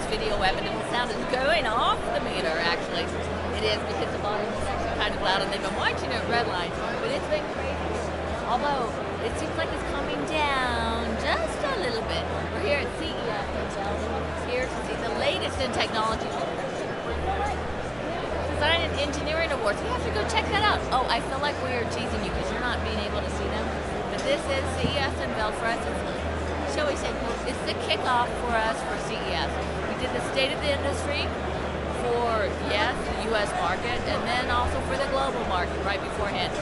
video web, and the sound is going off the meter, actually. It is, because the volume is actually kind of loud, and they've been watching it red line, but it's been crazy. Although, it seems like it's coming down just a little bit. We're here at CES Unveiled, here to see the latest in technology. Design and Engineering Awards. We have to go check that out. Oh, I feel like we are teasing you because you're not being able to see them. But this is CES Unveiled for us. It's, shall we say, it's the kickoff for us for CES. We did the State of the Industry for, yes, the U.S. market, and then also for the global market right beforehand.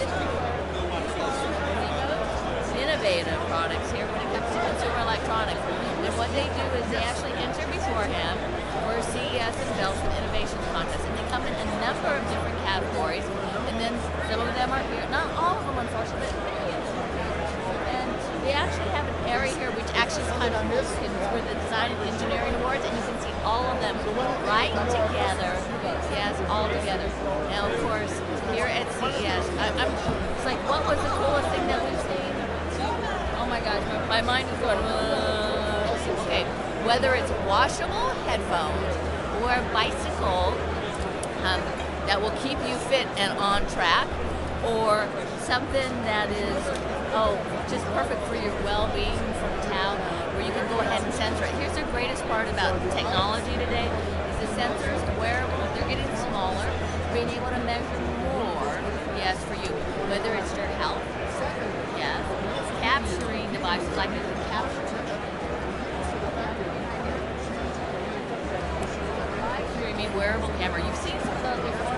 Innovative products here when it comes to consumer electronics. And what they do is they actually enter beforehand for CES Unveiled for the Innovations Contest. And they come in a number of different categories. And then some of them are here, not all of them unfortunately, but many of them. And they actually have an area here which actually is kind of for the Design and Engineering Awards, and you can see all of them right together. Yes, all together. Now of course, here at CES, it's like, what was the coolest thing that we've seen? Oh my gosh, my mind is going, okay, whether it's washable headphones or a bicycle that will keep you fit and on track, or something that is, just perfect for your well-being from town, where you can go ahead and sensor it. Here's the greatest part about technology today, is the sensors, where they're getting smaller, being able to measure more, yes, for you, whether it's your health, yes, capturing devices like this, capturing streaming wearable camera. You've seen some of those before.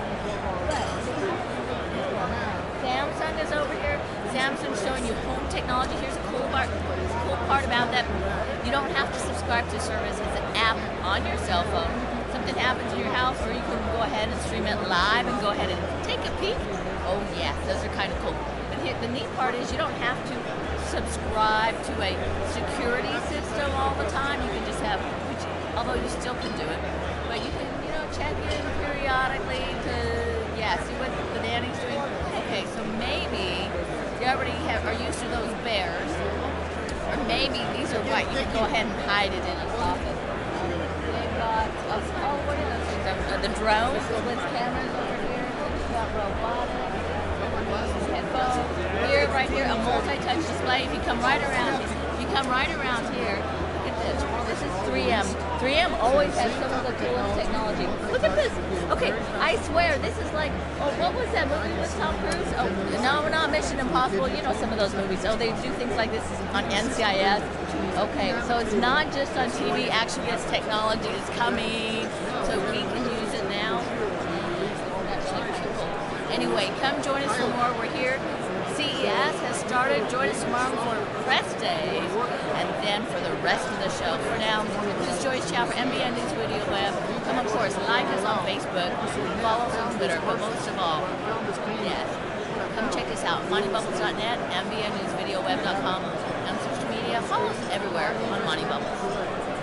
Samsung is over here. Samsung's showing you home technology. Here's a cool part about that. You don't have to subscribe to service. It's an app on your cell phone. Something happens in your house, or you can go ahead and stream it live and go ahead and take a peek. Oh yeah, those are kind of cool. But here, the neat part is you don't have to subscribe to a security system all the time. You can just have, which, although you still can do it, but you can, check in periodically to, see what the nanny's doing. Okay, so maybe you already are used to those bears, or maybe these are white. You can go ahead and hide it in a closet. They've got, what are those things? The drones with cameras over here. You've got robotics. Headphones. Here, right here, a multi-touch display. If you come right around here, look at this. This is 3M. 3M always has some of the coolest technology. Look at this. Okay, I swear, this is like, what was that movie with Tom Cruise? Oh, no, not Mission Impossible. You know some of those movies. Oh, they do things like this on NCIS. Okay, so it's not just on TV. Actually, this technology is coming, so we can use it now. Anyway, come join us for more. We're here. CES has started. Join us tomorrow for press days, and then for the rest of the show. For now, this is Joyce Chow for MBN News Video Web. Come, of course, like us on Facebook, follow us on Twitter, but most of all, yes, come check us out. MontyBubbles.net, MBNNewsVideoWeb.com, and social media. Follow us everywhere on Monty Bubbles.